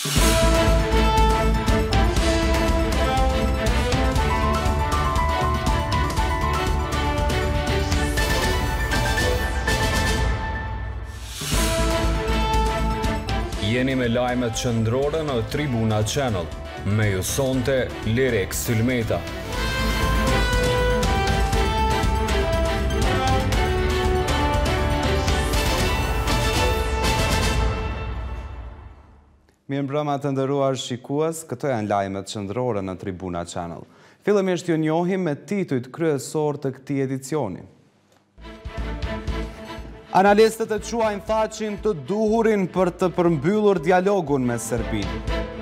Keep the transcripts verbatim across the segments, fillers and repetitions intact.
Jeni me lajmet qendrore në Tribuna Channel. Me ju sonte Lirek Sylmeta. Mirëmbrëma të nderuar shikues, këto janë lajmet qendrore në Tribuna Channel. Fillimisht ju njohim me titujt kryesor të këtij edicioni. Analistët e quajnë Thaqin të duhurin për të përmbyllur dialogun me Serbinë.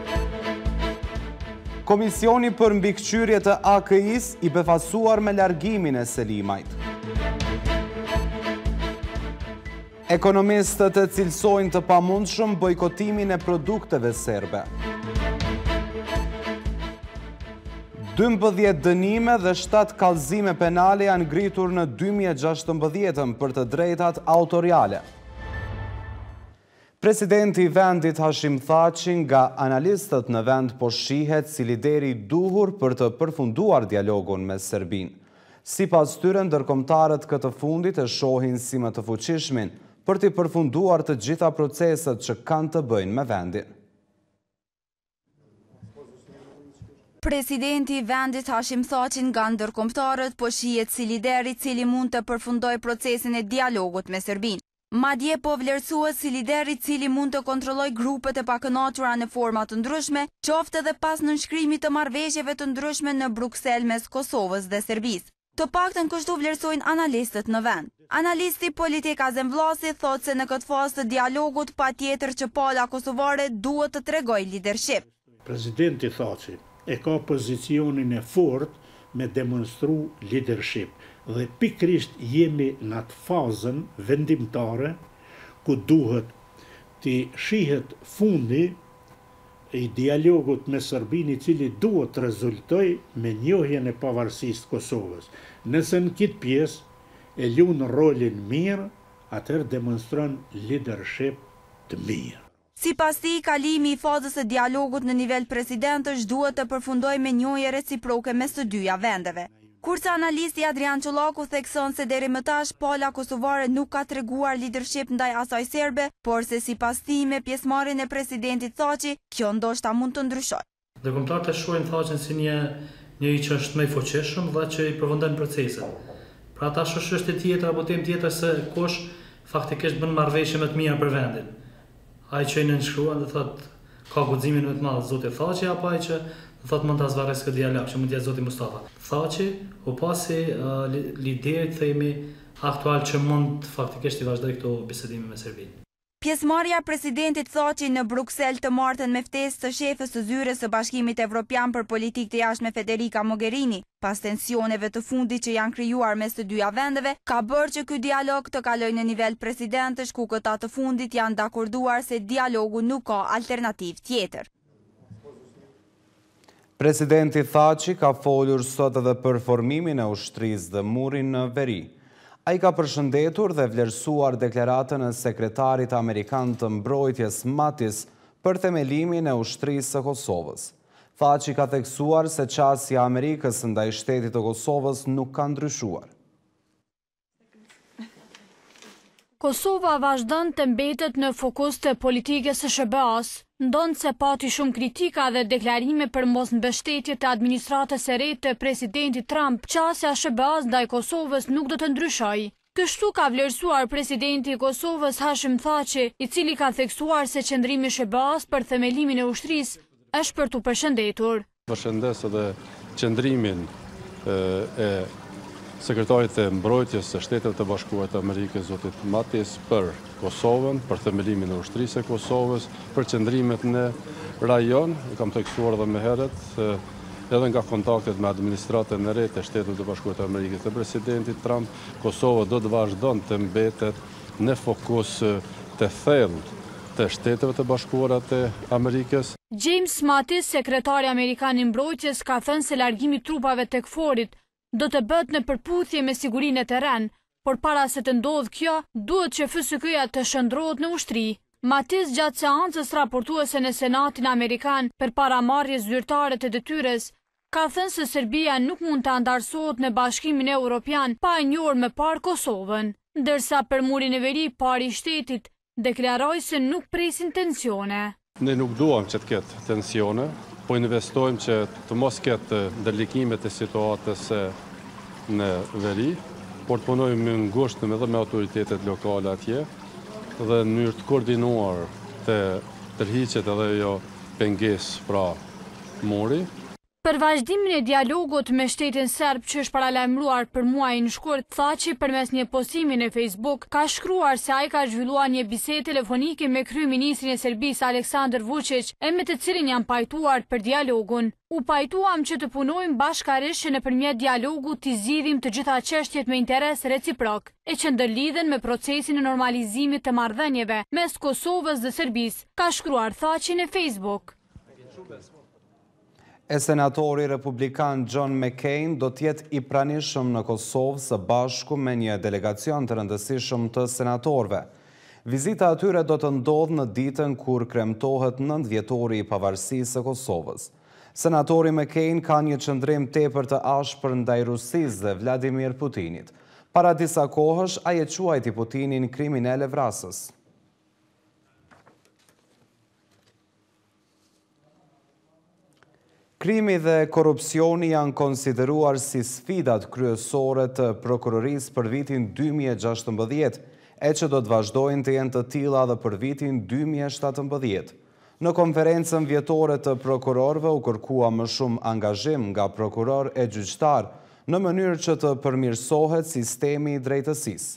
Komisioni për mbikëqyrje të A K I-s i befasuar me largimin e Selimajt. Ekonomistët e cilësojnë të pamundshëm bojkotimin e produkteve serbe. dymbëdhjetë dënime dhe shtatë kallëzime penale janë ngritur në dy mijë e gjashtëmbëdhjetë për të drejtat autoriale. Presidenti i vendit Hashim Thaçi nga analistët në vend po shihet si lideri i duhur për të përfunduar dialogun me Serbinë. Sipas tyre, ndërkombëtarët këtë fundit e shohin si më të fuqishmin për të përfunduar të gjitha proceset që kanë të bëjnë me vendin. Presidenti i vendit Hashim Thaçi nga ndërkombëtarët po shihet si lider i cili mund të përfundojë procesin e dialogut me Serbinë. Madje po vlerësohet si lider i cili mund të kontrollojë grupet e pakënaqura në forma të ndryshme, qoftë edhe pas nënshkrimit të marrëveshjeve të ndryshme në Bruksel mes Kosovës dhe Serbisë. Të paktën kështu vlerësojnë analistët në vend. Analisti politik Azem Vllasi thotë se në këtë fazë të dialogut patjetër që pala kosovare duhet të tregojë lidership. Presidenti Thaçi e ka pozicionin e fort me demonstru leadership dhe pikrisht jemi në atë fazën vendimtare ku duhet të shihet fundi i dialogut me Serbinë i cili duhet të rezultoj me njohjen e pavarësisë Kosovës. Nëse në këtë pjesë e luan rolin mirë, atëherë demonstron leadership të mirë. Sipas tij, kalimi i fazës së dialogut në nivel presidentësh duhet të përfundojë me njohje reciproke mes të dyja vendeve. Kurse analisti Adrian Çollaku thekson se deri më tash pala kosovare nuk ka treguar leadership ndaj asaj serbe, por se sipas tij me pjesëmarrjen e presidentit Thaçi, kjo ndoshta mund të ndryshojë. Ndërkombëtarët e shohin Thaçin si një njëri që është më i fuqishëm dhe që i përfundon procesin. Pra ata shoqërisht tjetër apo tem tjetër se kush faktikisht bën marrëveshje më të mira për vendin. Ai që i nënshkruan dhe thot ka guximin më të madh zoti Thaçi apo ai që thot mund ta zvarrës këtë dialog që mund të jetë zoti Mustafa. Thaçi u pasi uh, liderit themi aktual që mund faktikisht i vazhdoj këto bisedime me Serbinë. Pjesëmarrja e presidentit Thaçi në Bruksel të martën me ftesë të shefës së zyres së Bashkimit Evropian për politikë të jashtme Federica Mogherini, pas tensioneve të fundit që janë krijuar mes të dyja vendeve, ka bërë që ky dialog të kalojë në nivel presidentësh, ku këta të fundit janë dakorduar se dialogu nuk ka alternativë tjetër. Presidenti Thaçi ka folur sot edhe për formimin e ushtrisë dhe murin në veri. Ai ka përshëndetur dhe vlerësuar deklaratën e sekretarit amerikan të mbrojtjes Mattis për themelimin e ushtrisë së Kosovës. Thaçi ka theksuar se qasja e Amerikës ndaj shtetit të Kosovës nuk ka ndryshuar. Kosova vazhdon të mbetet në fokus të politikës së S B A-s, ndonë se pati shumë kritika dhe deklarime për mos mbështetje të administratës së re të presidentit Trump, qasja S B A-s ndaj Kosovës nuk do të ndryshojë. Kështu ka vlerësuar presidenti i Kosovës Hashim Thaçi, i cili ka theksuar se qëndrimi i S B A-s për themelimin e ushtrisë është për tu përshëndetur. Përshëndes edhe qëndrimin e sekretarit e mbrojtjes së Shtetit të Bashkuar të Amerikës zotit Mattis për Kosovën, për themelimin e ushtrisë së Kosovës, për qëndrimet në rajon, e kam theksuar edhe më herët, edhe nga kontaktet me administratën e re të Shtetit të Bashkuar të Amerikës të presidentit Trump, Kosova do të vazhdon të mbetet në fokus të thellë të Shteteve të Bashkuara të Amerikës. James Mattis, sekretari amerikan i mbrojtjes, ka thënë se largimi i trupave tek Forit do të bëhet në përputhje me sigurinë e terren, por para se të ndodhë kjo, duhet që F S K-ja të shndrohet në ushtri. Matiz gjatë seancës raportuese në Senatin Amerikan për paramarrjes zyrtare të detyrës, ka thënë se Serbia nuk mund të andarësohet në Bashkimin Evropian pa e njohur më parë Kosovën, ndërsa për murin e veri pari i shtetit deklaroi se nuk presin tensione. Ne nuk duam që të ketë tensione, po investojmë që të mos ketë ndërlikimet e situatës në veri, por të punojmë në ngushtëm edhe me autoritetet lokale atje dhe në mënyrë të koordinuar të tërhiqet edhe jo pengesë pra muri. Për vazhdimin e dialogut me shtetin serb që është paralajmëruar për muajin shkurt, tha që përmes një postimi në Facebook ka shkruar se ai ka zhvilluar një bisedë telefonike me kryeministrin e Serbisë Aleksandar Vučić, e me të cilin janë pajtuar për dialogun. U pajtuam që të punojmë bashkërisht që nëpërmjet dialogut të zgjidhim të gjitha çështjet me interes reciprok, e që ndërlidhen me procesin e normalizimit të marrëdhënieve mes Kosovës dhe Serbisë, ka shkruar Thaçi në Facebook. E senatori republikan John McCain do t'jetë i pranishëm në Kosovë së bashku me një delegacion të rëndësishëm të senatorëve. Vizita atyre do të ndodhë në ditën kur kremtohet nëntë vjetori i pavarësisë së Kosovës. Senatori McCain ka një qëndrim tepër të ashpër ndaj Rusisë dhe Vladimir Putinit. Para disa kohësh, ai e quajti Putinin kriminal e vrasës. Krimi dhe korupcioni janë konsideruar si sfidat kryesore të prokurorisë për vitin dy mijë e gjashtëmbëdhjetë, e që do të vazhdojnë të jenë të tilla edhe për vitin dy mijë e shtatëmbëdhjetë. Në konferencën vjetore të prokurorëve u kërkua më shumë angazhim nga prokuror e gjyqtar në mënyrë që të përmirësohet sistemi i drejtësisë.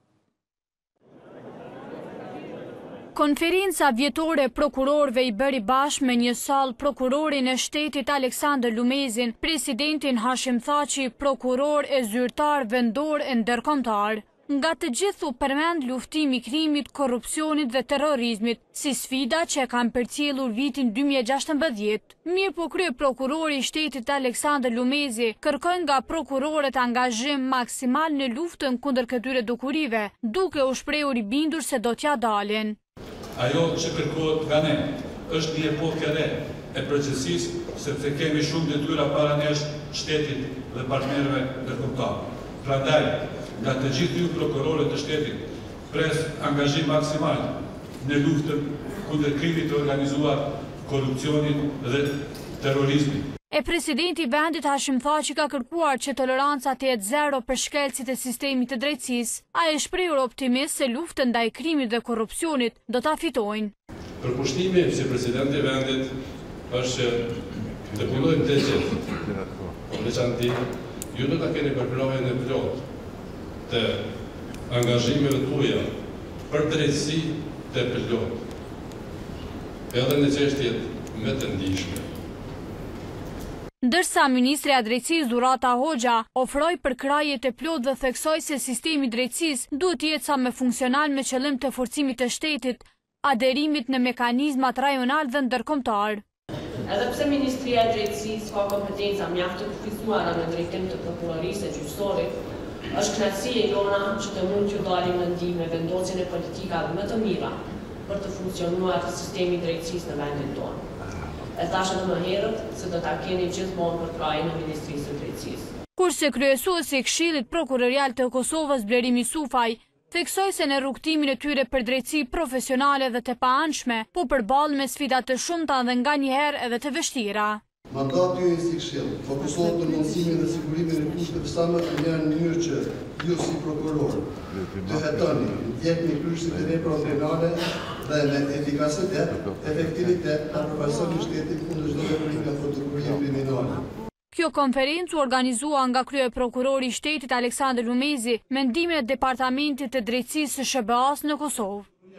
Konferenca vjetore e prokurorëve i bëri bashkë me një sallë prokurorin e shtetit Aleksandër Lumezin, presidentin Hashim Thaçi, prokuror e zyrtar vendor e ndërkombëtar. Nga të gjithë u përmend luftimi i krimit, korrupsionit dhe terrorizmit, si sfida që e kanë përcjellur vitin dy mijë e gjashtëmbëdhjetë. Mirë po krye prokurori i shtetit Aleksandër Lumezi kërkon nga prokurorët angazhim maksimal në luftën kundër këtyre dukurive, duke u shprehur i bindur se do t'ja dalin. Ajo që kërkohet nga ne është një epokë e re e procesisë, sepse kemi shumë detyra para nesh shtetit dhe partnerëve ndërkombëtar. Prandaj, nga të gjithë ju prokurorët të shtetit, pres angazhim maksimal në luftën kundër krimit të organizuar, korrupsionit dhe terrorizmit. E presidenti i vendit Hashim Thaçi ka kërkuar që toleranca të jetë zero për shkelësit e sistemit të drejtësisë. Ai është shprehur optimist se luftën ndaj krimit dhe korrupsionit do ta fitojnë. Përkushtimi si presidenti i vendit është që të punojmë të gjithë. Veçanti, ju do ta keni përkrahjen e plotë të angazhimeve tuaja për drejtësi të plotë. Edhe në çështjet më të ndihshme. Ndërsa Ministri i Drejtësisë Durata Hoxha ofroi përkrahje të plotë dhe theksoi se sistemi i drejtësisë duhet të jetë sa më funksional me qëllim të forcimit të shtetit, aderimit në mekanizmat rajonal dhe ndërkombëtar. Edhe pse Ministria e Drejtësisë ka kompetenca mjaft të kufizuara në drejtim të prokurorisë e gjyqësorit, është kënaqësi e jona që të mund t'ju dalim në ndihmë me vendosjen e politikave më të mira për të funksionuar sistemi i drejtësisë në vendin tonë. E thashë edhe më herët se do ta keni gjithmonë përkrahjen e Ministrisë së Drejtësisë. Kurse kryesuesi i Këshillit Prokurorial të Kosovës Blerimi Sufaj theksoi se në rrugtimin e tyre për drejtësi profesionale dhe të paanshme, po përballen me sfida të shumta dhe nganjëherë edhe të vështira. Mandati ju si Këshill fokusohet në mundësimin dhe sigurimin e kushtet sa më të mirë në mënyrë që ju si prokuror të hetoni, ndjekni kryqëzit e veprave penale dhe me efikasitet, efektivitet ta përfaqësoni shtetin kundër çdo veprimi nga prokuroria kriminale. Kjo konferencë u organizua nga krye prokurori i shtetit Aleksandër Lumezi me ndihmën e Departamentit të Drejtësisë së S B A-s në Kosovë.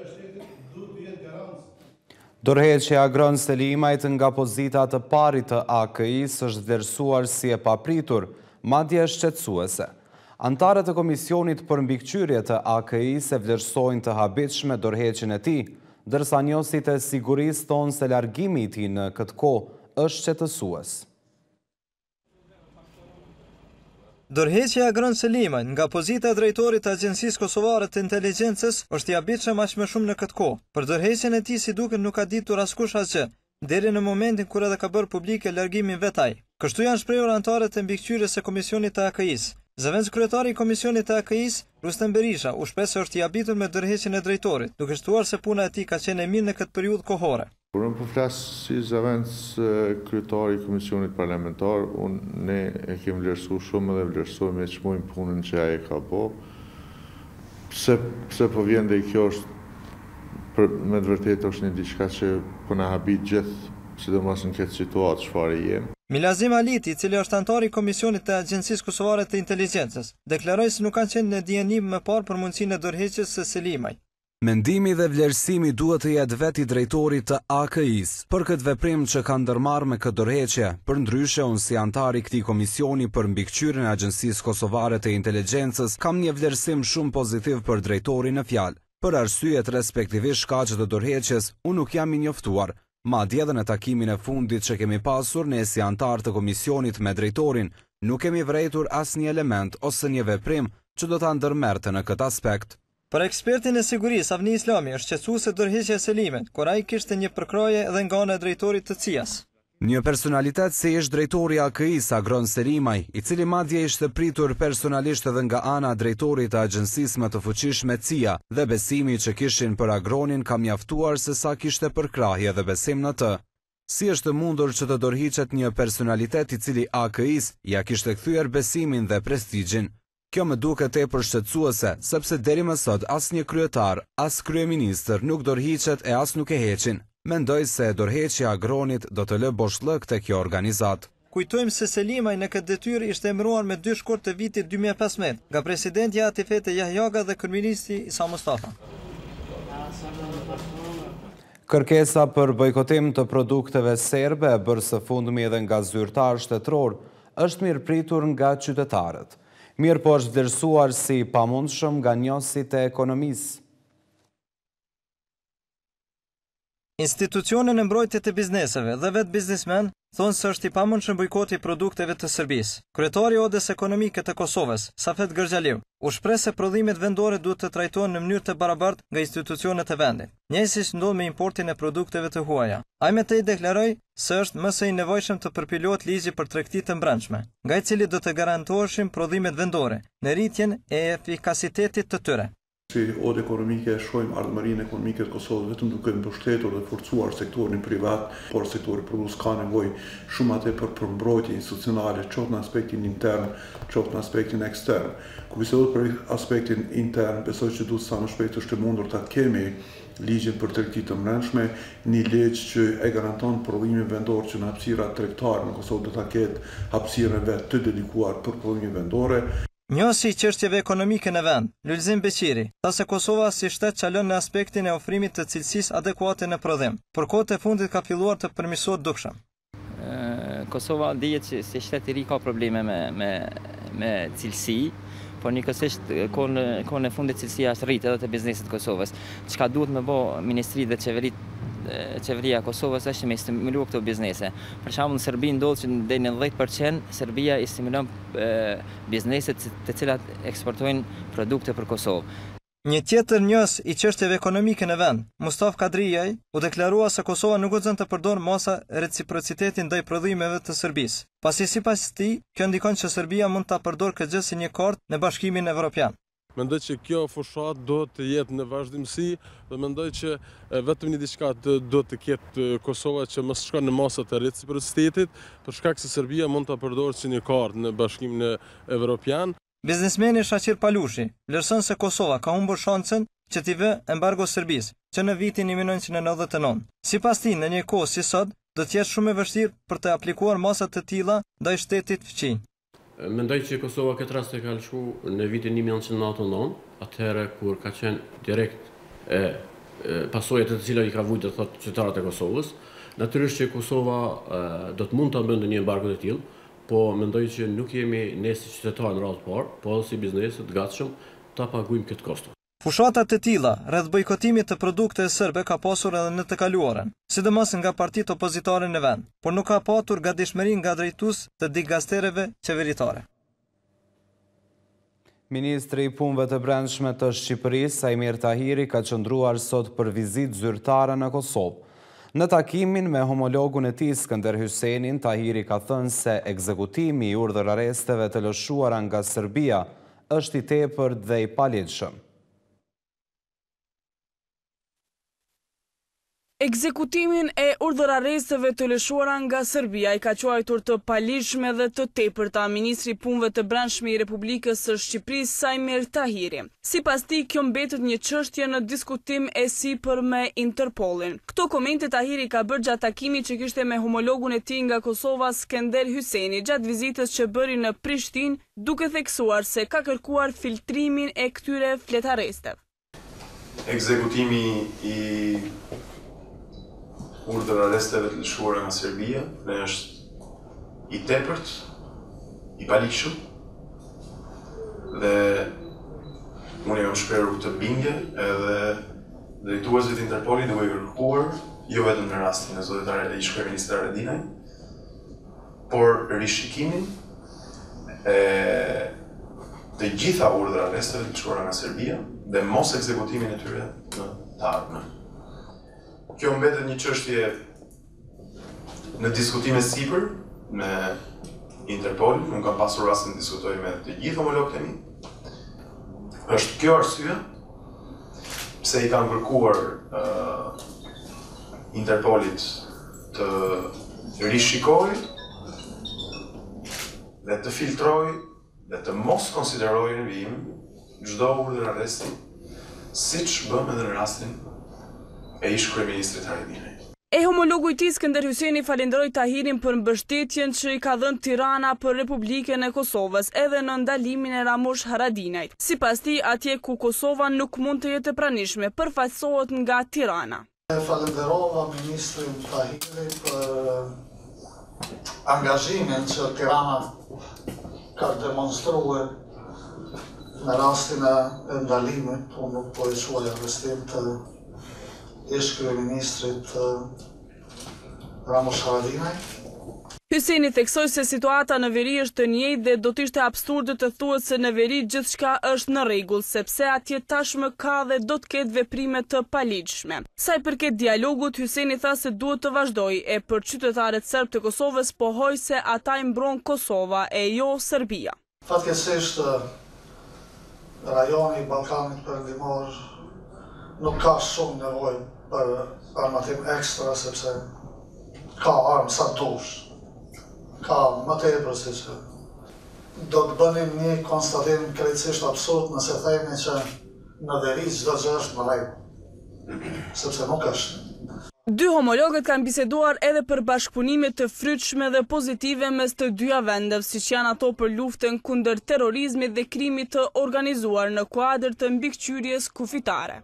Dorëheqja Agron Selimajt nga pozita të parit të A K I-s është vlerësuar si e papritur, madje shqetësuese. Antarët e Komisionit për mbikëqyrje të A K I-s e vlerësojnë të habitshme dorëheqjen e tij, ndërsa njësit e sigurisë thonë se largimi i tij në këtë kohë është shqetësues. Dorëheqja e Agron Selimajt nga pozita e drejtorit të Agjencisë Kosovare të Inteligjencës është i habitshëm aq më shumë në këtë kohë. Për dorëheqjen e tij si duket nuk ka ditur askush asgjë, deri në momentin kur edhe ka bërë publike largimin vet ai. Kështu janë shprehur anëtarët e mbikëqyrjes së komisionit të A K I-s. Zëvendës kryetari i komisionit të A K I-s, Rustem Berisha, u shpreh se është i habitur me dorëheqjen e drejtorit, duke shtuar se puna e tij ka qenë e mirë në këtë periudhë kohore. Kur unë po flas si zëvendës kryetari i komisionit parlamentar, unë ne e kemi vlerësuar shumë dhe vlerësojmë e çmojmë punën që ai ka bërë. Pse pse po vjen dhe kjo është për, me të vërtetë është një diçka që po na habit gjithë, sidomos në këtë situatë çfarë jemi. Milazim Aliti, i cili është anëtar i komisionit të Agjencisë Kosovare të Inteligjencës, deklaroi se nuk kanë qenë në dienim më parë për mundësinë e dorëheqjes së Selimajt. Mendimi dhe vlerësimi duhet të jetë vetë i drejtorit të A K I-s për këtë veprim që ka ndërmarrë me këtë dorëheqje. Përndryshe, unë si antar i këtij komisioni për mbikëqyrjen e Agjencisë Kosovare të Inteligjencës kam një vlerësim shumë pozitiv për drejtorin në fjalë. Për arsyet respektivisht shkaqe të dorëheqjes, unë nuk jam i njoftuar. Madje edhe në takimin e fundit që kemi pasur ne si antar të komisionit me drejtorin, nuk kemi vërejtur asnjë element ose një veprim që do ta ndërmerrte në këtë aspekt. Për ekspertin e sigurisë Avni Islami është qetësuese dorëheqja e Selimit, kur ai kishte një përkroje edhe nga ana e drejtorit të C I A-s. Një personalitet si ish drejtori A K I-s Agron Selimaj, i cili madje ishte pritur personalisht edhe nga ana e drejtorit të agjencisë më të fuqishme C I A dhe besimi që kishin për Agronin ka mjaftuar se sa kishte përkrahje dhe besim në të. Si është mundur që të dorëhiqet një personalitet i cili A K I-s ja kishte kthyer besimin dhe prestigjin? Kjo më duket tepër shqetësuese, sepse deri më sot asnjë kryetar, as kryeministër nuk dorëhiqet e as nuk e heqin. Mendoj se dorëheqja e Agronit do të lë boshllëk te kjo organizat. Kujtojmë se Selimaj në këtë detyrë ishte emëruar me dy shkurt të vitit dy mijë e pesëmbëdhjetë nga presidenti Atifete Jahjaga dhe kryeministri Isa Mustafa. Kërkesa për bojkotim të produkteve serbe e bërë së fundmi edhe nga zyrtar shtetëror është mirëpritur nga qytetarët. Mirë po është vlerësuar si pamundshëm nga njohësit e ekonomisë. Institucionet e mbrojtjes të bizneseve dhe vetë biznesmen thonë se është i pamundshëm bojkoti i produkteve të Serbisë. Kryetari i Odës Ekonomike të Kosovës, Safet Gërxhaliu, u shpreh se prodhimet vendore duhet të trajtohen në mënyrë të barabartë nga institucionet e vendit, njëjësisht ndodh me importin e produkteve të huaja. Ai me të deklaroi se është më së i nevojshëm të përpilohet ligji për tregti të brendshme, nga i cili do të garantoheshin prodhimet vendore në rritjen e efikasitetit të tyre. Si Odë Ekonomike shohim ardhmërinë ekonomike të Kosovës vetëm duke mbështetur dhe forcuar sektorin privat, por sektori produs ka nevojë shumë atë për përmbrojtje institucionale, qoftë në aspektin intern, qoftë në aspektin ekstern. Kur bisedohet për aspektin intern, besoj që duhet sa më shpejt është e mundur ta kemi ligjin për tregti të brendshme, një ligj që e garanton prodhimin vendor që në hapësira tregtare në Kosovë do ta ketë hapësirën vet të dedikuar për prodhimin vendore. Njësi i çështjeve ekonomike në vend, Lulzim Beqiri, tha se Kosova si shtet çalon në aspektin e ofrimit të cilësisë adekuate në prodhim. Por kohët e fundit ka filluar të përmirësohet dukshëm. Kosova dihet që si shtet i ri ka probleme me me me cilësi, por njëkohësisht kohën e fundit cilësia është rritë edhe te bizneset të Kosovës. Çka duhet më bë ministri dhe qeverit qeveria e Kosovës është me stimulu këto biznese. Për shembull në Serbi ndodh që deri në dhjetë përqind Serbia i stimulon bizneset të cilat eksportojnë produkte për Kosovë. Një tjetër njës i çështjeve ekonomike në vend, Mustafa Kadrijaj, u deklarua se Kosova nuk guxon të përdor masa reciprocitetin ndaj prodhimeve të Serbisë. Pasi sipas tij, kjo ndikon që Serbia mund ta përdorë këtë gjë si një kartë në Bashkimin Evropian. Mendoj që kjo fushat do të jetë në vazhdimsi dhe mendoj që vetëm një diçka do të ketë Kosova që mos shkon në masat e reciprocitetit, për shkak se Serbia mund ta përdorë si një kartë në Bashkimin Evropian. Biznesmeni Shaqir Palushi vlerëson se Kosova ka humbur shancën që t'i vë embargo Serbisë, që në vitin një mijë e nëntëqind e nëntëdhjetë e nëntë. Sipas tij, në një kohë si sot, do të jetë shumë e vështirë për të aplikuar masa të tilla ndaj shtetit fqinj. Mendoj që Kosova këtë rast e ka lëshu në vitin një mijë e nëntëqind e nëntëdhjetë e nëntë, atëherë kur ka qenë direkt e, e pasojat e të cilat i ka vujtë të thotë qytetarët e Kosovës. Natyrisht që Kosova e, do të mund ta bëndë një embargo të tillë, po mendoj që nuk jemi ne si qytetarë në radhë të parë, po edhe si bizneset të gatshëm ta paguajmë këtë kosto. Fushatat të tilla rreth bojkotimit të produkteve serbe ka pasur edhe në të kaluarën, sidomos nga partitë opozitare në vend, por nuk ka patur gatishmëri nga drejtues të digastereve qeveritare. Ministri i Punëve të Brendshme të Shqipërisë, Sajmir Tahiri, ka qëndruar sot për vizitë zyrtare në Kosovë. Në takimin me homologun e tij Skënder Hysenin, Tahiri ka thënë se ekzekutimi i urdhër arresteve të lëshuara nga Serbia është i tepërt dhe i paligjshëm. Ekzekutimin e urdhër arresteve të lëshuara nga Serbia i ka quajtur të paligjshme dhe të tepërta ministri i Punëve të Brendshme i Republikës së Shqipërisë, Sajmir Tahiri. Sipas tij, kjo mbetet një çështje në diskutim e sipër me Interpolin. Këto komente Tahiri ka bërë gjatë takimit që kishte me homologun e tij nga Kosova, Skënder Hyseni, gjatë vizitës që bëri në Prishtinë, duke theksuar se ka kërkuar filtrimin e këtyre fletaresteve. Ekzekutimi i urdhër arresteve të lëshuara nga Serbia ne është i tepërt, i paligjshëm dhe unë jam shprehur këtë bindje edhe drejtuesit Interpolit duke kërkuar jo vetëm në rastin e zotit ish kryeministit Haradinaj, por rishikimin e të gjitha urdhër arresteve të lëshuara nga Serbia dhe mos ekzekutimin e tyre në të ardhmen. Kjo mbetet një çështje në diskutime sipër me Interpol, unë kam pasur rastin të diskutoj me të gjithë homologët e mi. Është kjo arsye pse i kam kërkuar uh, Interpolit të rishikojë dhe të filtrojë dhe të mos konsiderojë në vijim çdo urdhër arresti, siç bëm edhe në rastin e ish kryeministrit Haradinaj. E homologu i tij Skënder Hyseni falenderoi Tahirin për mbështetjen që i ka dhënë Tirana për Republikën e Kosovës edhe në ndalimin e Ramush Haradinajt. Sipas tij, atje ku Kosova nuk mund të jetë e pranishme, përfaqësohet nga Tirana. Falenderova ministrin Tahiri për angazhimin që Tirana ka demonstruar në rastin e ndalimit, unë nuk po e quaj arrestim të ish kryeministrit Ramush Haradinaj. Hyseni theksoi se situata në veri është e njëjtë dhe do të ishte absurde të thuhet se në veri gjithçka është në rregull, sepse atje tashmë ka dhe do të ketë veprime të paligjshme. Sa i përket dialogut, Hyseni tha se duhet të vazhdojë e për qytetarët serb të Kosovës pohoi se ata i mbron Kosova e jo Serbia. Fatkeqësisht rajoni i Ballkanit Perëndimor nuk ka shumë nevojë për armatim ekstra, sepse ka armë sa dush, ka më tepër se që. Do të bënim një konstatim krejtësisht absurd nëse themi që në veri çdo gjë është në rregull, sepse nuk është. Dy homologët kanë biseduar edhe për bashkëpunime të frytshme dhe pozitive mes të dyja vendeve, siç janë ato për luftën kundër terrorizmit dhe krimit të organizuar në kuadër të mbikëqyrjes kufitare.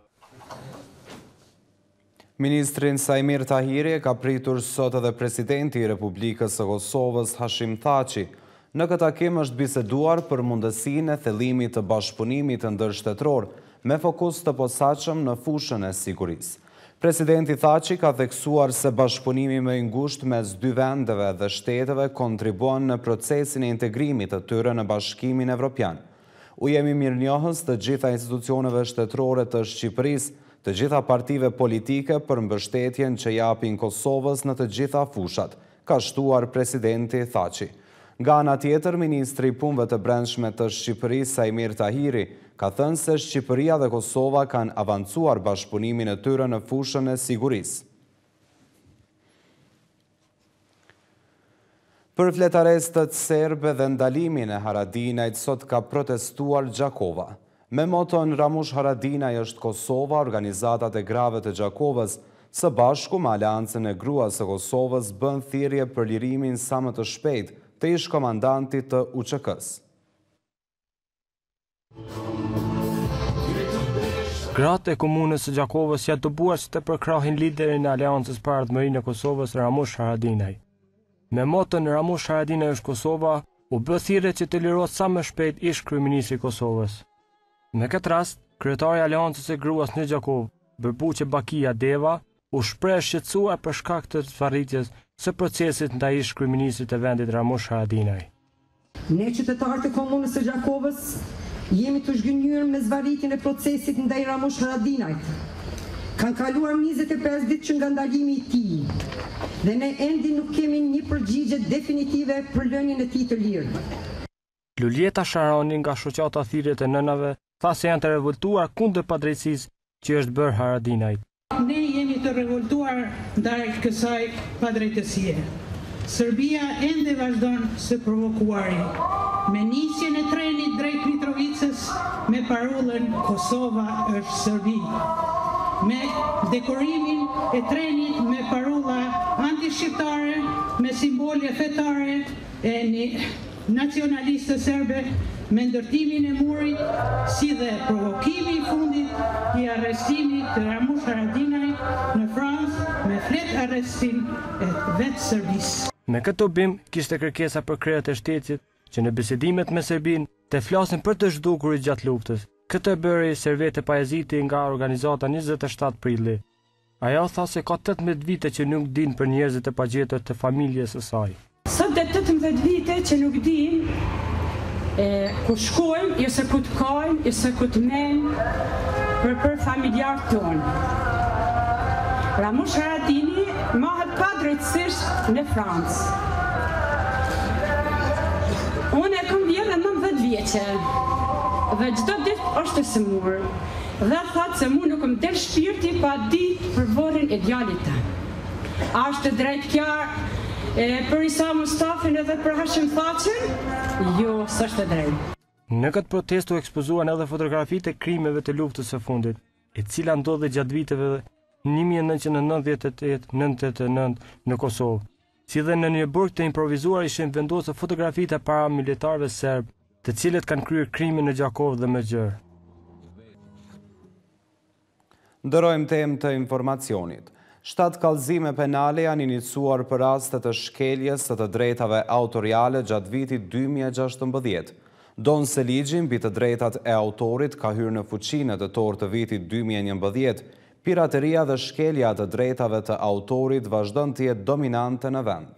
Ministrin Sajmir Tahiri ka pritur sot edhe presidenti i Republikës së Kosovës, Hashim Thaçi. Në këtë takim është biseduar për mundësinë e thellimit të bashkëpunimit ndërshtetror me fokus të posaçëm në fushën e sigurisë. Presidenti Thaçi ka theksuar se bashkëpunimi më i ngushtë mes dy vendeve dhe shteteve kontribuon në procesin e integrimit të tyre në Bashkimin Evropian. U jemi mirënjohës të gjitha institucioneve shtetërore të Shqipërisë, të gjitha partive politike për mbështetjen që japin Kosovës në të gjitha fushat, ka shtuar presidenti Thaçi. Nga ana tjetër, ministri i Punëve të Brendshme të Shqipërisë, Sajmir Tahiri, ka thënë se Shqipëria dhe Kosova kanë avancuar bashkëpunimin e tyre në fushën e sigurisë. Për fletarestët serbe dhe ndalimin e Haradinajt, sot ka protestuar Gjakova. Me moton Ramush Haradinaj është Kosova, organizatat e grave të Gjakovës, së bashku me Aleancën e Gruas së Kosovës bën thirrje për lirimin sa më të shpejt të ish komandantit të U Q K-s. Gratë e komunës së Gjakovës janë të buar që të përkrahin liderin e Aleancës për Ardhmërinë e Kosovës, Ramush Haradinaj. Me moton Ramush Haradinaj është Kosova, u bë thirrje që të lirohet sa më shpejt ish kryeministri i Kosovës. Në këtë rast, kryetari i Aleancës së Gruas në Gjakovë, Berbuqe Bakia Deva, u shpreh shqetësuar për shkak të sfarritjes së procesit ndaj ish kryeministrit të vendit Ramush Haradinaj. Ne qytetarët e komunës së Gjakovës Jemi të zhgënjur me zvarritjen e procesit ndaj Ramush Haradinajt. Kanë kaluar njëzet e pesë ditë që nga ndalimi i tij, dhe ne ende nuk kemi një përgjigje definitive për lënien e tij të lirë. Lulieta Sharoni nga shoqata Thirrjet e Nënave tha se janë të revoltuar kundër padrejtësisë që është bërë Haradinajt. Ne jemi të revoltuar ndaj kësaj padrejtësie. Serbia ende vazhdon së provokuari, me nisjen e trenit drejt Mitrovicës me parullën Kosova është Serbi, me dekorimin e trenit me parulla anti-shqiptare, me simbolje fetare e një nacionalistë serbe, me ndërtimin e murit, si dhe provokimi i fundit i arrestimit të Ramush Haradinajt në Francë me flet arrestim e vetë Serbisë. Me këtë obim, kishte kërkesa për krejat e shtetit që në bisedimet me Serbin të flasin për të zhdukurit gjatë luftës. Këtë e bëri Servete Pajaziti nga organizata njëzet e shtatë prilli. Ajo tha se ka tetëmbëdhjetë vite që nuk din për njerëzit e pagjetër të familjes së saj. Sot dhe tetëmbëdhjetë vite që nuk din e, ku shkojmë, ose ku të kajmë, ose ku të menjë për për familjarë tonë. Ramush Haradini mahet pa drejtësisht në Francë. Unë e kam vjerë nëntëdhjetë vjeqe dhe çdo ditë është e sëmur dhe thotë se mu nuk më del shpirti pa ditë për vorin e djalit të. A është drejt kjarë për Isa Mustafin edhe për Hashim Thaqin? Jo, s'është drejt. Në këtë protest u ekspozuan edhe fotografitë e krimeve të luftës së fundit, e cila ndodhi gjatë viteve një mijë e nëntëqind e nëntëdhjetë e tetë nëntëdhjetë e nëntë në Kosovë. Si dhe në një burg të improvizuar ishin vendosur fotografitë e paramilitarëve serb, të cilët kanë kryer krimin në Gjakov dhe Mëxhër. Ndërojmë temë të informacionit. Shtatë kallëzime penale janë iniciuar për raste të shkeljes së të drejtave autoriale gjatë vitit dy mijë e gjashtëmbëdhjetë. Donë se ligji mbi të drejtat e autorit ka hyrë në fuqinë të torë të vitit dy mijë e njëmbëdhjetë, pirateria dhe shkelja të drejtave të autorit vazhdon të jetë dominante në vend.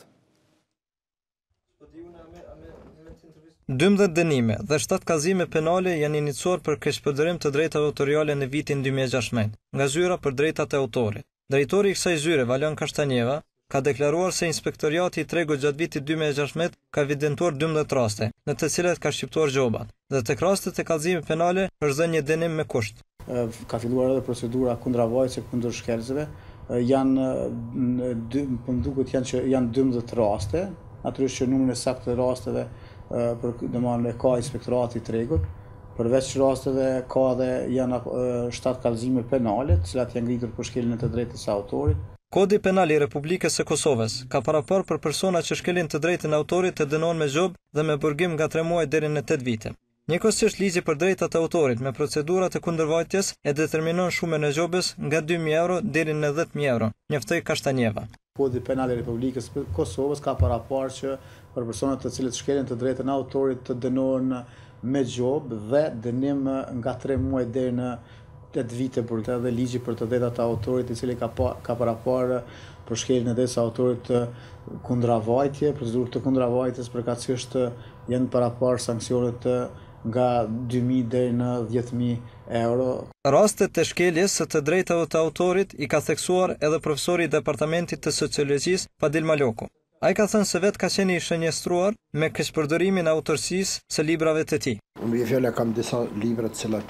dymbëdhjetë dënime dhe shtatë kallëzime penale janë iniciuar për keqpërdorim të drejtave autoriale në vitin dy mijë e gjashtëdhjetë nga zyra për drejtat e autorit. Drejtori i kësaj zyre, Valian Kashtanjeva, ka deklaruar se inspektoriati i tregut gjatë vitit dy mijë e gjashtëdhjetë ka evidentuar dymbëdhjetë raste, në të cilat ka shqiptuar gjobat, dhe tek rastet e kallëzimit penale është dhënë një dënim me kusht. Ka filluar edhe procedura kundravajtëse kundër shkelzeve, janë më duket janë që janë dymbëdhjetë raste, natyrisht që numrin e saktë të rasteve për domethënë ka inspektorati i tregut. Përveç rasteve ka edhe janë shtatë kallëzime penale, të cilat janë ngritur për shkeljen e të drejtës së autorit. Kodi penal i Republikës së Kosovës ka paraporë për persona që shkelin të drejtën e autorit të dënohen me gjobë dhe me burgim nga tre muaj deri në tetë vite. Njëkohësisht ligji për drejtat e autorit me procedurat e kundërvajtjes e determinon shumën e gjobës nga dy mijë euro deri në dhjetë mijë euro, njoftoi Kashtanjeva. Kodi penal i Republikës së Kosovës ka paraporë që për personat të cilët shkelin të drejtën e autorit të dënohen me gjobë dhe dënim nga tre muaj deri në tetë vite burg. Dhe ligji për të drejtat e autorit i cili ka ka paraporë për shkeljen e drejtës së autorit të kundravajtje, procedurë të kundravajtjes përkatësisht janë paraporë sanksionet nga dy mijë deri në dhjetë mijë euro. Rastet të shkeljes së të drejtave të autorit i ka theksuar edhe profesori i Departamentit të Sociologjisë Fadil Maloku. Ai ka thënë se vetë ka qenë i shënjestruar me keqpërdorimin e autorsisë së librave të tij. Unë fjala kam disa libra të cilat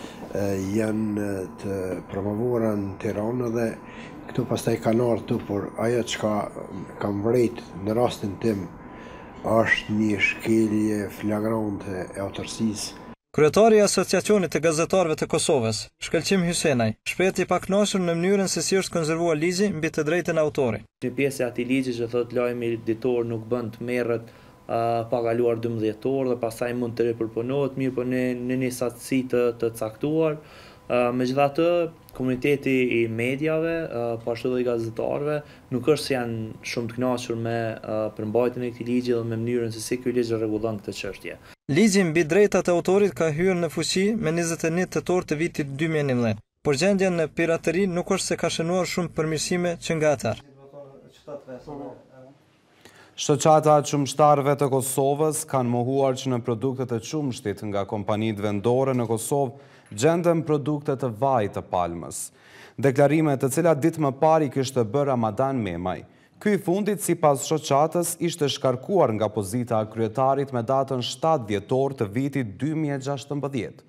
janë të promovuara në Tiranë dhe këtu pastaj kanë ardhur, por ajo çka kam vret në rastin tim është një shkelje flagrante e autorsisë. Kryetari i Asociacionit të Gazetarëve të Kosovës, Shkëlqim Hysenaj, shpreh i pakënaqur në mënyrën se si është konservuar ligji mbi të drejtën e autorit. Një pjesë e atij ligji që thotë lajmi editor nuk bën të merret uh, pa kaluar dymbëdhjetë orë dhe pastaj mund të ripërpunohet, mirë po në në një satësi të, të caktuar. Uh, Megjithatë, komuniteti i mediave, uh, po ashtu edhe i gazetarëve, nuk është se janë shumë të kënaqur me uh, përmbajtjen e këtij ligji dhe me mënyrën se si ky ligj rregullon këtë çështje. Ligji mbi drejtat e autorit ka hyrë në fuqi me njëzet e një tetor të vitit dy mijë e njëmbëdhjetë, por gjendja në pirateri nuk është se ka shënuar shumë përmirësime që nga atëherë. Shoqata e qumshtarëve të Kosovës kanë mohuar që në produktet e qumshtit nga kompanitë vendore në Kosovë gjenden produkte të vajit të palmës. Deklarime të cilat ditë më parë kishte bërë Ramadan Memaj. Ky i fundit, sipas shoqatës, ishte shkarkuar nga pozita e kryetarit me datën shtatë dhjetor të vitit dy mijë e gjashtëmbëdhjetë.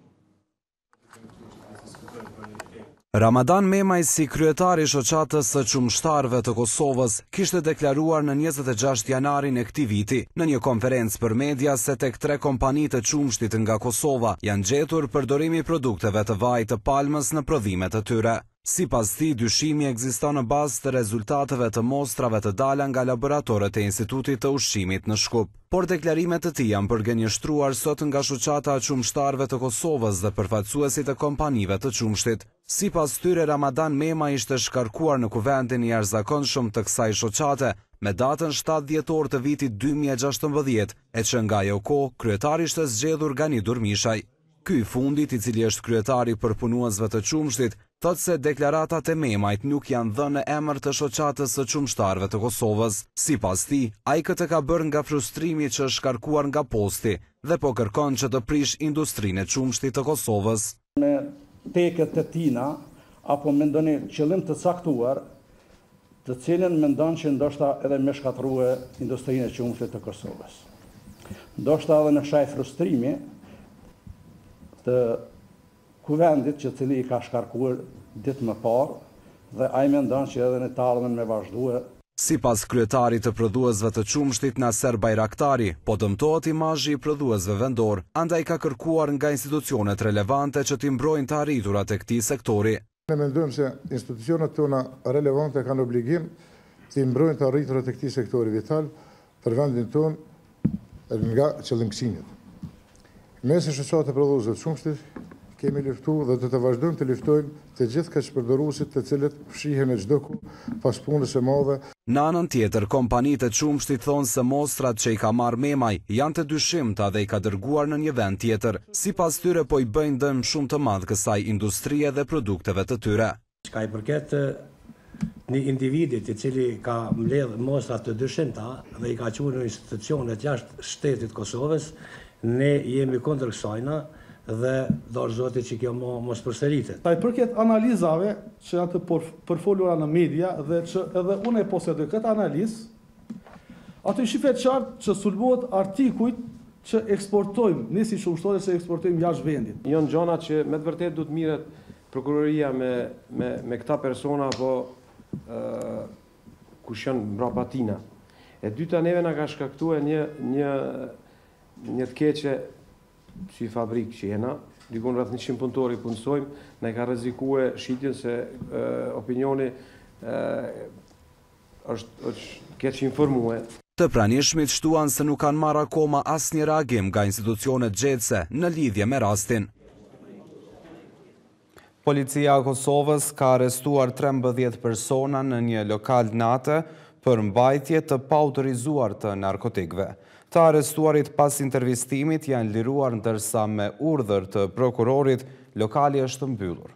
Ramadan Memaj, si kryetari i shoqatës së qumshtarëve të Kosovës, kishte deklaruar në njëzet e gjashtë janarin e këtij viti në një konferencë për media se tek tre kompanitë të qumshtit nga Kosova janë gjetur përdorimi i produkteve të vajit të palmës në prodhimet e tyre. Sipas tij, dyshimi ekziston në bazë të rezultateve të mostrave të dala nga laboratorët e Institutit të Ushqimit në Shkup. Por deklarimet e tij janë përgënjeshtruar sot nga shoqata e qumshtarëve të Kosovës dhe përfaqësuesit e kompanive të qumshtit. Sipas tyre, Ramadan Memaj ishte shkarkuar në kuvendin i jashtëzakonshëm të kësaj shoqate me datën shtatë dhjetor të vitit dy mijë e gjashtëmbëdhjetë, e që nga ajo kohë kryetari ishte zgjedhur Gani Durmishaj. Ky i fundit, i cili është kryetari për punuesve të qumshtit, thot se deklaratat e Memajt nuk janë dhënë në emër të shoqatës së qumshtarëve të Kosovës. Sipas tij, ai këtë ka bërë nga frustrimi që është shkarkuar nga posti dhe po kërkon që të prish industrinë e qumshtit të Kosovës. Me teket të tina, apo me ndonjë qëllim të caktuar, të cilën mendon që ndoshta edhe me shkatërrue industrinë e qumshtit të Kosovës. Ndoshta edhe në shaj frustrimi të kuvendit që cili i ka shkarkuar ditë më parë dhe ai mendon që edhe në të ardhmen me vazhdue. Sipas kryetarit të prodhuesve të qumshtit Naser Bajraktari, po dëmtohet imazhi i prodhuesve vendor, andaj ka kërkuar nga institucionet relevante që t'i mbrojnë të arriturat e këtij sektori. Ne mendojmë se institucionet tona relevante kanë obligim t'i mbrojnë të arriturat e këtij sektori vital për vendin tonë nga qëllimgësimet. Ne si shoqata e prodhuesve të qumshtit kemi luftuar dhe do të vazhdojmë të luftojmë të gjithë kaqpërdoruesit të cilët fshihen në çdo kohë pas punës së madhe. Në anën tjetër, kompanitë e qumshtit thonë se mostrat që i ka marrë Memaj janë të dyshimta dhe i ka dërguar në një vend tjetër. Sipas tyre, po i bëjnë dëm shumë të madh kësaj industrie dhe produkteve të tyre. Çka i përket një individit i cili ka mbledh mostra të dyshimta dhe i ka qenë në institucionet jashtë shtetit Kosovës, ne jemi kundër kësajna dhe dorë Zotit që kjo mos përsëritet. Sa i përket analizave që janë të përfolura në media dhe që edhe unë e posedoj këtë analizë, aty shifet qartë që sulmohet artikujt që eksportojmë, ne si qumshtarë që eksportojmë jashtë vendit. Janë gjëra që me të vërtetë duhet mirret prokuroria me me me këta persona apo ë kush janë mbrapa tina. E dyta, neve na ka shkaktuar një një një të keqe si fabrikë që jena, dikun rreth njëqind punëtori punësojmë, ne ka rrezikuar shitjen se e, opinioni e, është, është keq informuar. Të pranishmit shtuan se nuk kanë marrë akoma asnjë reagim nga institucionet gjetëse në lidhje me rastin. Policia e Kosovës ka arrestuar trembëdhjetë persona në një lokal nate për mbajtje të paautorizuar të narkotikëve. Të arrestuarit pas intervistimit janë liruar ndërsa me urdhër të prokurorit, lokali është mbyllur.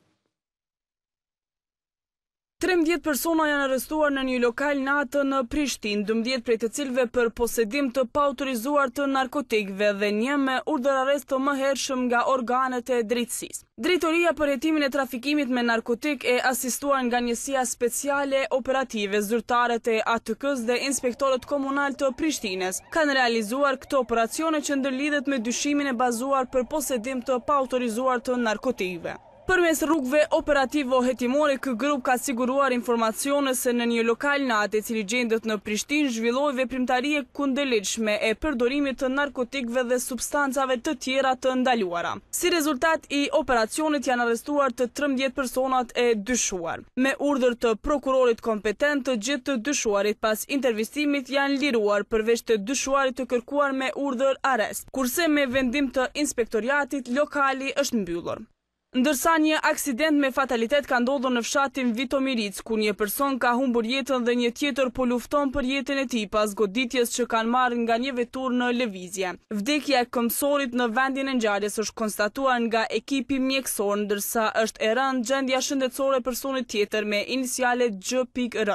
trembëdhjetë persona janë arrestuar në një lokal natë në Prishtinë, dymbëdhjetë prej të cilëve për posedim të paautorizuar të narkotikëve dhe një me urdhër arrest të mëhershëm nga organet e drejtësisë. Drejtoria për hetimin e trafikimit me narkotik e asistuar nga njësia speciale operative, zyrtarët e A T K-s dhe inspektorët komunal të Prishtinës kanë realizuar këto operacione që ndërlidhet me dyshimin e bazuar për posedim të paautorizuar të narkotikëve. Përmes rrugëve operativo-hetimore, ky grup ka siguruar informacione se në një lokal natë i cili gjendet në Prishtinë zhvilloi veprimtarie kundërligjshme e përdorimit të narkotikëve dhe substancave të tjera të ndaluara. Si rezultat i operacionit janë arrestuar të trembëdhjetë personat e dyshuar. Me urdhër të prokurorit kompetent, të gjithë të dyshuarit pas intervistimit janë liruar përveç të dyshuarit të kërkuar me urdhër arrest, kurse me vendim të inspektoriatit lokali është mbyllur. Ndërsa një aksident me fatalitet ka ndodhur në fshatin Vitomiric, ku një person ka humbur jetën dhe një tjetër po lufton për jetën e tij pas goditjes që kanë marrë nga një vetur në lëvizje. Vdekja e këmbësorit në vendin e ngjarjes është konstatuar nga ekipi mjekësor, ndërsa është e rënë gjendja shëndetësore e personit tjetër me inicialet G R.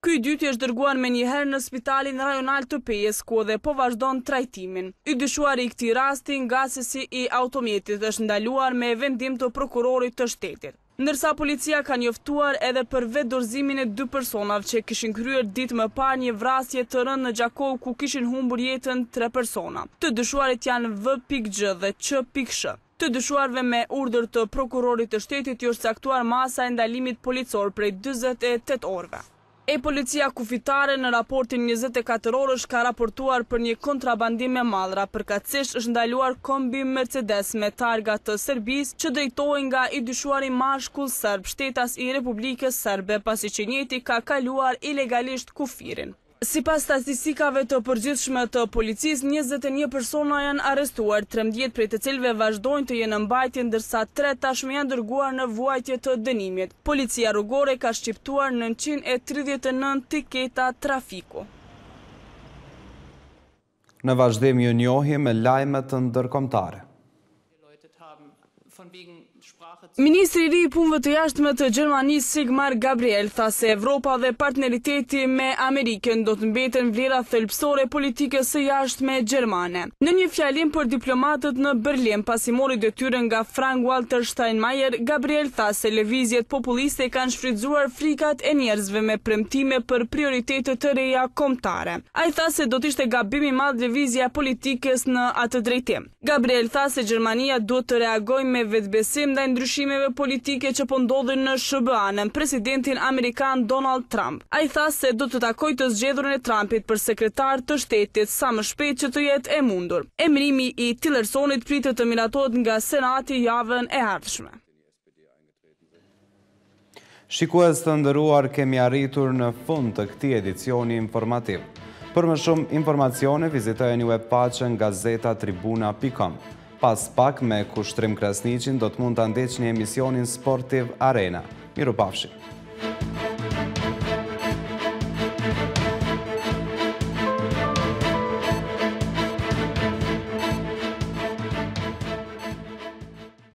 Ky i dyti është dërguar me njëherë në spitalin rajonal të Pejës, ku dhe po vazhdon trajtimin. I dyshuari i këtij rasti, ngasësi i automjetit, është ndaluar me vendim të prokurorit të shtetit. Ndërsa policia ka njoftuar edhe për vetë dorëzimin e dy personave që kishin kryer ditë më parë një vrasje të rëndë në Gjakov ku kishin humbur jetën tre persona. Të dyshuarit janë V G dhe Q Sh. Të dyshuarve me urdhër të prokurorit të shtetit ju është caktuar masa e ndalimit policor prej dyzet e tetë orëve. E policia kufitare në raportin njëzet e katër orësh ka raportuar për një kontrabandim me mallra, përkatësisht është ndaluar kombi Mercedes me targa të Serbisë që drejtohej nga i dyshuari mashkull serb, shtetas i Republikës Serbe, pasi që njëti ka kaluar ilegalisht kufirin. Sipas statistikave të përgjithshme të policisë, njëzet e një persona janë arrestuar, trembëdhjetë prej të cilëve vazhdojnë të jenë në mbajtje, ndërsa tre tashmë janë dërguar në vuajtje të dënimit. Policia rrugore ka shqiptuar nëntëqind e tridhjetë e nëntë tiketa trafiku. Në vazhdim ju njohim me lajmet të ndërkombëtare. Ministri i ri i punëve të jashtme të Gjermanisë Sigmar Gabriel tha se Evropa dhe partneriteti me Amerikën do të mbeten vlera thelbësore politikës së jashtme gjermane. Në një fjalim për diplomatët në Berlin, pasi mori detyrën nga Frank-Walter Steinmeier, Gabriel tha se lëvizjet populiste kanë shfrytzuar frikat e njerëzve me premtime për prioritete të reja kombëtare. Ai tha se do të ishte gabim i madh lëvizja politikës në atë drejtim. Gabriel tha se Gjermania duhet të reagojë me vetbesim ndaj ndryshimeve politike që po ndodhin në S B A në presidentin amerikan Donald Trump. Ai tha se do të takojë të zgjedhurën e Trumpit për sekretar të shtetit sa më shpejt që të jetë e mundur. Emërimi i Tillersonit pritet të miratohet nga Senati javën e ardhshme. Shikues të nderuar, kemi arritur në fund të këtij edicioni informativ. Për më shumë informacione, vizitojeni webpaqen gazeta tribuna pikë com. Pas pak me Kushtrim Krasniqin do të mund të ndeqni emisionin sportiv Arena. Mirupafshim.